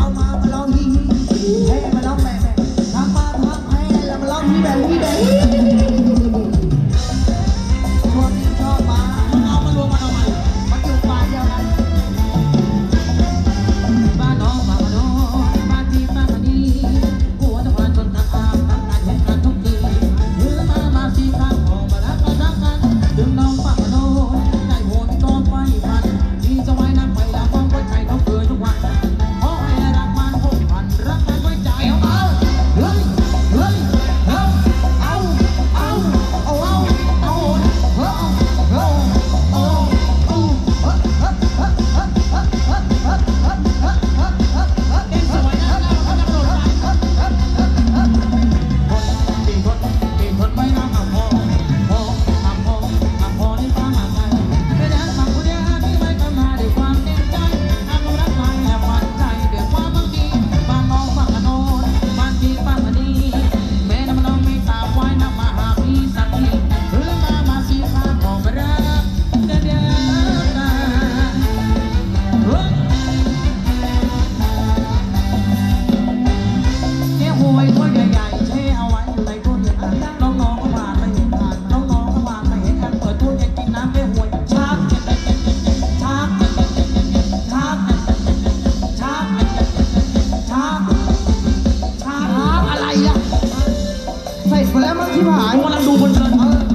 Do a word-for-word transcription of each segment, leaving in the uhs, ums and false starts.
มามาลองฮีฮีเฮ้มาลองแม่แม่ทำมาทำให้แล้วมาลองฮีแบบฮีแบบพวกนี้ชอบมาเอามารวมกันทำไมมาอยู่ป่าเดียวกันบ้านน้องบ้านน้องบ้านที่บ้านนี้หัวตะวันจนตะอาทำงานเห็นกันทุกทีเมื่อมามาสีข้างออกมารักกันรักกันดึงน้องบ้านน้องได้โหดกองไฟพันที่จะไว้น้ำไปแล้วฟ้องไว้ใจเขาเกินทุกวันเพราะให้รักมันหกพันรักมันไว้ใจเอาเฮ้ยเฮ้ยเฮ้ยเอาเอาเอาเอาเอาเอาเอาเอาเอาเด็กสวยนะเราเขาจะโดนตีทนตีทนไม่น่ามาพอพอมาพอมาพอนี่ฟ้ามาไงไม่ได้มาคนเดียวที่ไม่ทำมาด้วยความเต็มใจทำรักไม่แอบฝันใจด้วยความบางทีบ้านน้องบ้านโน้นบ้านที่บ้านนี้แม่น้ำน้องไม่ตาไว้น้ำมาหาพี่สักทีหรือมามาสีฟ้าบอกมารักเดียวกันเจ้าหวยถ้วยใหญ่ๆเทเอาไว้อยู่ในตู้เย็นน้องๆก็ผ่านไม่เห็นผ่านน้องๆก็ผ่านไม่เห็นกันเปิดตู้เย็นกินน้ำเปรี้ยวหวยชาบชาบชาบชาบชาบชาบอะไรล่ะใส่ไปแล้วมั้งที่ผ่านกำลังดูเพลินๆเออ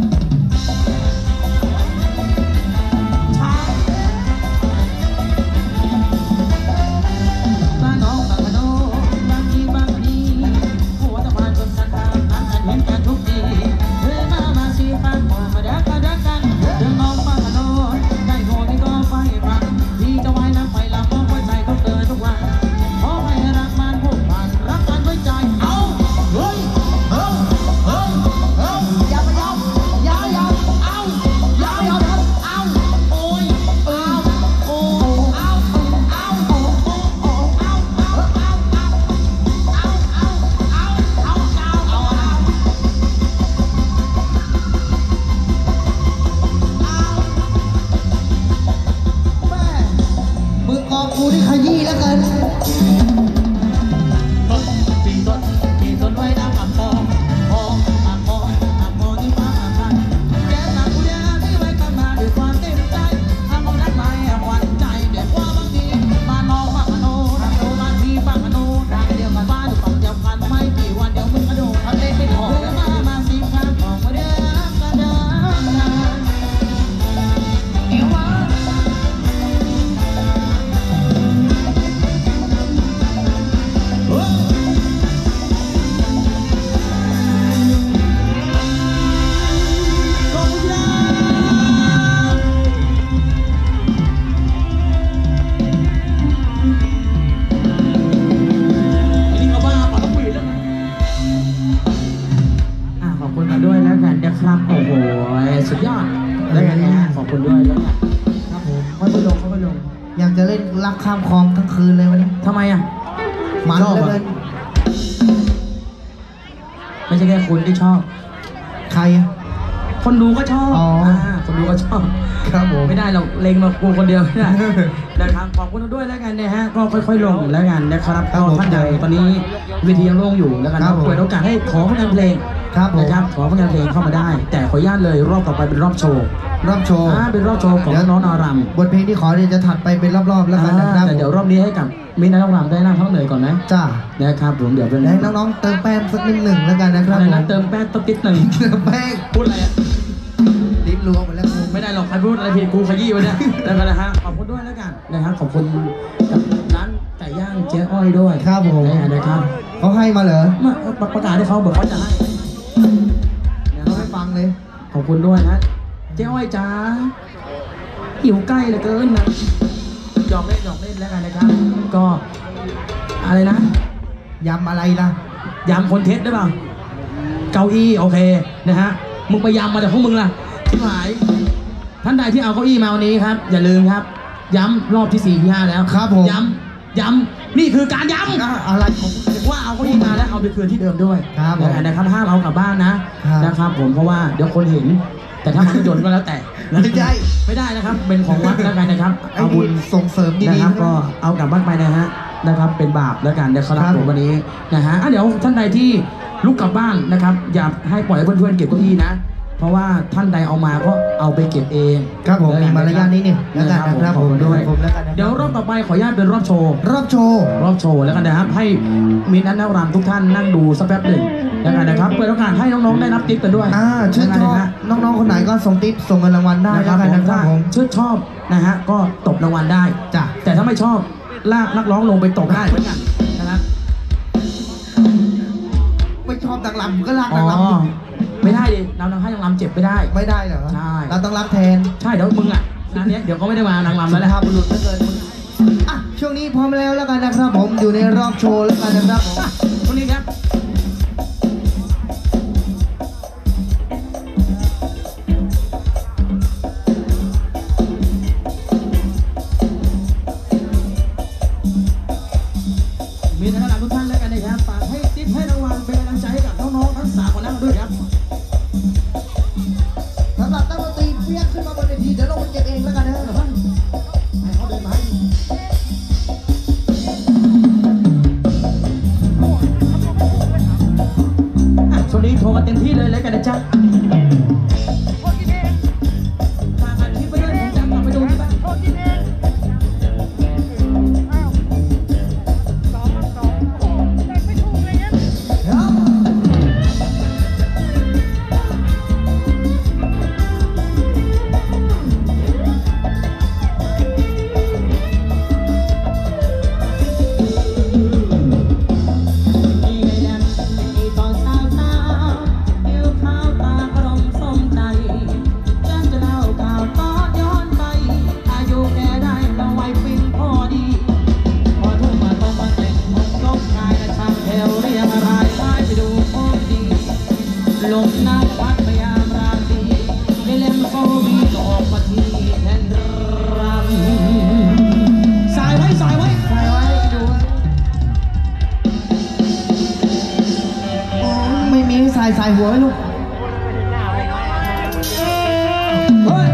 ชาบบ้านน้องบ้านโน้นบ้านที่บ้านนี้หัวตะวันจนตะตาทำกันเห็นกันทุกทีเฮ้ยมามาสีฟ้าบอกมารักกันรักกันดึงน้องบ้านโน้นได้โหดนี่ก็ไฟฟันที่จะไว้น้ำไปลำฟ้องไว้ใจเขาเกินทุกวันเพราะให้รักมันหกพันรักกันไว้ใจเอาเฮ้ยเฮ้ยเฮ้ยเฮ้ยอย่าไปยอมอย่าอย่าเอาอย่าไปยอมครับเอาโอ้ยเอาโอ้เอาเอาโอ้โอ้โอ้เอาเอาเอาเอาเอาเอาเอาเอาเอาเอาแม่มือกองกูที่ขยี้แล้วกันปีนต้นปีนต้นไว้น้ำอับพอพออับพออับพอที่ฟ้าอับพันแก้ตากูเดียวที่ไว้กันมาด้วยความเต็มใจทำเอารักไม่หวั่นใจเดี๋ยวว่าบางทีมาน้องมาโนรักโนมาที่บ้านมาโนรักเดียวกันบ้านอยู่ฝั่งเดียวกันไม่กี่วันเดี๋ยวมึงมาโดนทำเล่นไม่ถอดมามาสีฟ้าของมาเด้อกระดานเดี๋ยวว่าขอบคุณกันด้วยแล้วกันนะครับโอ้โหสุดยอดแล้วกันนะขอบคุณด้วยแล้วกันครับผมค่อยไปลงค่อยไปลงอยากจะเล่นรักข้ามคลองทั้งคืนเลยวันนี้ทำไมอ่ะมันเลยไม่ใช่แค่คุณที่ชอบใครอ่ะคนดูก็ชอบอ๋อคนดูก็ชอบครับผมไม่ได้เราเล็งมากูคนเดียวไม่ได้นะครับขอบคุณด้วยแล้วกันนะฮะก็ค่อยๆลงแล้วกันนะครับก็ท่านใดตอนนี้เวทียังโล่งอยู่แล้วกันเปิดโอกาสให้ขอผลงานเพลงนะครับขอผลงานเพลงเข้ามาได้แต่ขออนุญาตเลยรอบต่อไปเป็นรอบโชว์รอบโชว์เป็นรอบโชว์ของน้องนารำบทเพลงที่ขอเนี่ยจะถัดไปเป็นรอบๆแล้วกันนะครับแต่เดี๋ยวรอบนี้ให้กับมีนักร้องรำได้นั่งทั้งเหนื่อยก่อนนะจ้านะครับผมเดี๋ยวเป็นให้น้องๆเติมแป้งสักนิดหนึ่งแล้วกันนะครับอะไรนะเติมแป้งต้องติดหนึ่งเติมแป้งพูดอะไรอ่ะลิ้นรัวหมดแล้วไม่ได้หรอกใครพูดอะไรผิดกูขยี้ไว้เนี่ยแล้วกันนะฮะขอบคุณด้วยแล้วกันนะครับขอบคุณกับร้านไก่ย่างเจ๊อ้อยด้วยครับผมนะครับเขาให้มาเหรอมาประกาศให้เขาบอกเขาจะให้เดี๋ยวเขาให้ฟังเลยขอบคุณด้วยนะเจ๊อ้อยจ้าหิวใกล้เหลือเกินนะหยอกเล่นหยอกเล่นแล้วกันนะครับก็อะไรนะยำอะไรล่ะยำคนเท็จได้ป่ะเก้าอี้โอเคนะฮะมึงไปยำมาจากพวกมึงล่ะที่หายท่านใดที่เอาเก้าอี้มาวันนี้ครับอย่าลืมครับย้ำรอบที่สี่ที่ห้าแล้วครับผมย้ำย้ำนี่คือการย้ำอะไรผมว่าเอาเก้าอี้มาแล้วเอาไปคืนที่เดิมด้วยครับนะครับห้ามเอากลับบ้านนะนะครับผมเพราะว่าเดี๋ยวคนเห็นแต่ถ้ามันโยนก็แล้วแต่ไม่ได้ไม่ได้นะครับเป็นของวัดแล้วกันนะครับเอาบุญส่งเสริมดีๆนะครับก็เอากลับบ้านไปนะฮะนะครับเป็นบาปแล้วกันนะครับผมวันนี้นะฮะเดี๋ยวท่านใดที่ลุกกลับบ้านนะครับอย่าให้ปล่อยให้เพื่อนๆเก็บเก้าอี้นะเพราะว่าท่านใดเอามาก็เอาไปเก็บเองครับผมมีมารยาทนิดนึงแล้วกันนะครับผมด้วยเดี๋ยวรอบต่อไปขออนุญาตเป็นรอบโชว์รอบโชว์รอบโชว์แล้วกันนะครับให้มีนักนักรำทุกท่านนั่งดูสักแป๊บหนึ่งแล้วกันนะครับเปิดโอกาสให้น้องๆได้รับติ๊บกันด้วยอ่าชื่นชอบน้องๆคนไหนก็ส่งติ๊บส่งเงินรางวัลได้แล้วกันนะครับผมชื่นชอบนะฮะก็ตบรางวัลได้จ้ะแต่ถ้าไม่ชอบลากนักร้องลงไปตบได้เหมือนกันนะครับไม่ชอบดังลำก็ลากดังลำไม่ได้ดิเราดังให้ดังลำเจ็บไม่ได้ไม่ได้เหรอใช่เราต้องรับแทนใช่เดี๋ยวมึงอ่ะงานนี้เดี๋ยวเขาไม่ได้มานางลำแล้วนะครับบุรุษถ้าเกิดมึงอ่ะช่วงนี้พร้อมแล้วแล้วกันนะครับผมอยู่ในรอบโชว์แล้วกันนะครับผมช่วงนี้ครับมีท่านทุกท่านแล้วกันนะครับฝากให้ติ๊บให้รางวัลเป็นกำลังใจให้กับน้องๆทั้งสามคนนั้นด้วยครับสำหรับตั้งดนตรีเพี้ยนขึ้นมาบนเวทีเดี๋ยวลงไปเก็บเองแล้วกันนะครับให้เขาเดินมาให้ช่วงนี้โชว์กันเต็มที่เลยแล้วกันนะจ๊ะฝากอัดคลิปไปด้วยผมจะกลับไปดูที่บ้านลมน้ำพัดพยายามราตรีในเล่มโซวีก็ออกมาที่แทนรำสายไว้สายไว้สายไว้ดูไม่มีสายสายหัวลูกเฮ้ย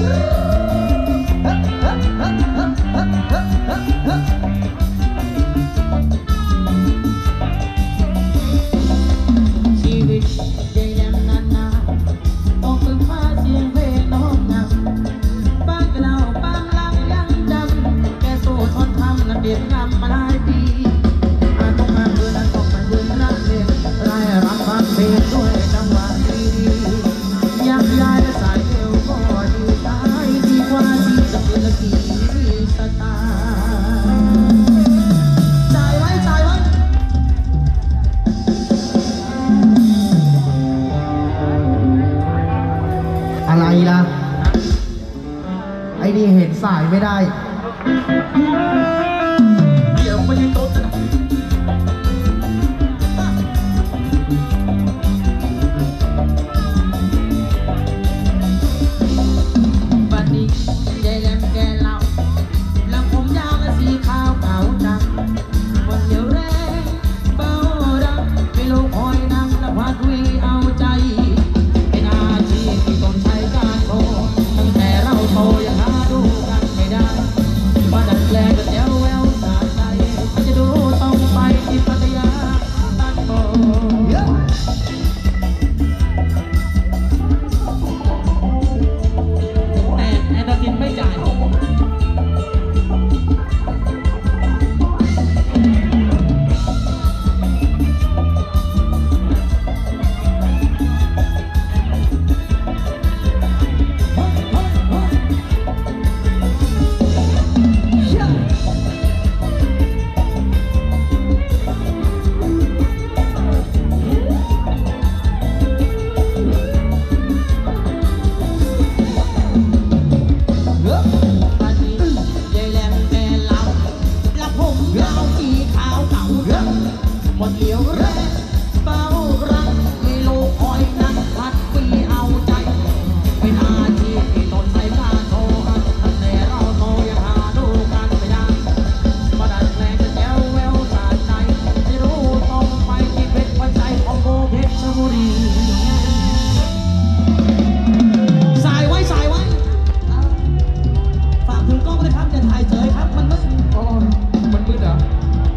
ชีวิตเบียดงำมาหลายปีอาต้องมาเพื่อนต้องมายืนรักเด็กรายรับฟังเพลงด้วยจังหวะดีๆยักย้ายและสายเอวก็ดีตายดีกว่าที่จะเป็นละกี่สตาใจไว้ใจไว้อะไรล่ะไอ้นี่เห็นสายไม่ได้เดี๋ยวไม่ใช่โต๊ะนะบัดนี้ยายแหลมแกเล่าแล้วผมยาวและสีขาวขาวดำวันเดียวแรงเบาดังไม่รู้คอยนั่งและพัดวีเอาใจเป็นอาชีพที่ต้องใช้การโทรตั้งแต่เราโตยังหาดูกันไม่ได้มาดัดแปลงกันเดี๋ยวแววสาใจจะดูต้องไปที่พัทยาตัดโตแต่แอนดาซินไม่จ่ายหมดเหลียวแรงเป้ารักไม่รู้คอยนั่งพัดปีเอาใจเป็นอาชีพที่ต้นใส่การโทรกันแต่เราโตยังหาดูกันไม่ได้มาดัดแปลงจะแจ๋วแววสาใจไม่รู้ต้องไปที่เพชรวันใจของโบเพชรบุรีสายไว้สายไว้ฝากถึงกล้องเลยครับอย่าถ่ายเฉยครับมันมืดอ๋อมันมืดเหรอ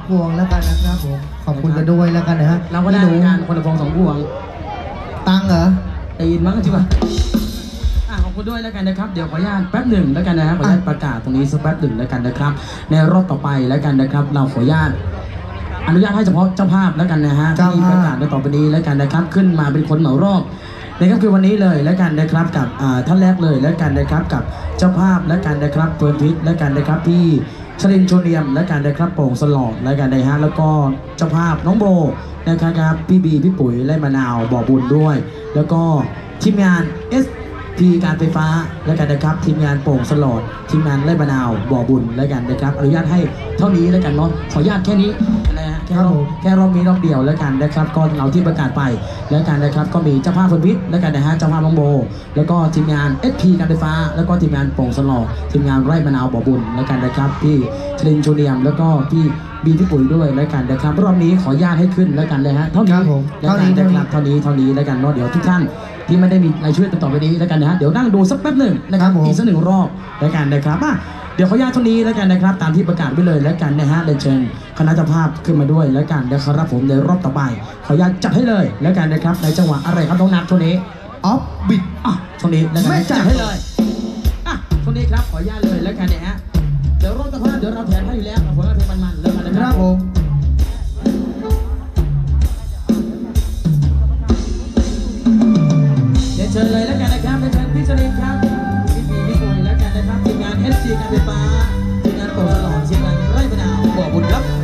พวงแล้วกันนะครับผมขอบคุณกันด้วยแล้วกันนะฮะเราก็ได้การคนละพวงสองพวงตังเหรอตีนมั้งจริงป่ะอ่ะขอบคุณด้วยแล้วกันนะครับเดี๋ยวขออนุญาตแป๊บหนึ่งแล้วกันนะฮะขออนุญาตประกาศตรงนี้สักแป๊บหนึ่งแล้วกันนะครับในรอบต่อไปแล้วกันนะครับเราขออนุญาตอนุญาตให้เฉพาะเจ้าภาพแล้วกันนะฮะที่ประกาศในต่อไปนี้แล้วกันนะครับขึ้นมาเป็นคนเหมารอบนะครับคือวันนี้เลยแล้วกันนะครับกับท่านแรกเลยแล้วกันนะครับกับเจ้าภาพแล้วกันนะครับเฟิร์นพิษแล้วกันนะครับพี่ชลินโชเนียมแล้วกันนะครับโป่งสลอดแล้วกันนะฮะแล้วก็เจ้าภาพน้องโบนะครับพี่บีพี่ปุ๋ยและมะนาวบ่อบุญด้วยแล้วก็ทีมงาน เอส พี การไฟฟ้าแล้วกันนะครับทีมงานโป่งสลอดทีมงานไร่มะนาวบ่อบุญแล้วกันนะครับอนุญาตให้เท่านี้แล้วกันเนาะขออนุญาตแค่นี้นะฮะแค่รอบแค่รอบนี้รอบเดียวแล้วกันนะครับก็เราที่ประกาศไปแล้วกันนะครับก็มีเจ้าภาพคนพิษแล้วกันนะฮะเจ้าภาพน้องโบแล้วก็ทีมงาน เอส พี การไฟฟ้าแล้วก็ทีมงานโป่งสลอดทีมงานไร่มะนาวบ่อบุญแล้วกันนะครับพี่ชลินโชเนียมแล้วก็พี่บีพี่ปุ๋ยด้วยแล้วกันนะครับรอบนี้ขออนุญาตให้ขึ้นแล้วกันเลยฮะเท่านี้แล้วกันนะครับเท่านี้เท่านี้แล้วกันเนาะเดี๋ยวทุกท่านที่ไม่ได้มีรายชื่อต่อไปนี้แล้วกันนะฮะเดี๋ยวนั่งดูสักแป๊บหนึ่งนะครับอีกสักหนึ่งรอบแล้วกันนะครับอ่ะเดี๋ยวขออนุญาตเท่านี้แล้วกันนะครับตามที่ประกาศไว้เลยแล้วกันนะฮะเรียนเชิญคณะเจ้าภาพขึ้นมาด้วยแล้วกันนะครับผมในรอบต่อไปขออนุญาตจัดให้เลยแล้วกันนะครับในจังหวะอะไรครับน้องนัทช่วงนี้ออฟบิดอ่ะช่วงนี้แล้วกันจัดให้เลยอ่ะช่วงนี้ครับขออนุญาตเลยแล้วกันนะฮะเดี๋ยวรอบเจ้าภาพเดี๋ยวเราแถมให้อยู่แล้วผลงานเพลงมันๆแล้วกันนะคครัรับบ ผมเดี๋ยวเชิญเลยแล้วกันนะครับเดี๋ยวเชิญพี่ชลินครับพี่ปีพี่ปุยแล้วกันนะครับทีมงาน เอส ซี การไฟฟ้าทีมงานโป่งสลอดทีมงานไร่มะนาวบ่อบุญครับ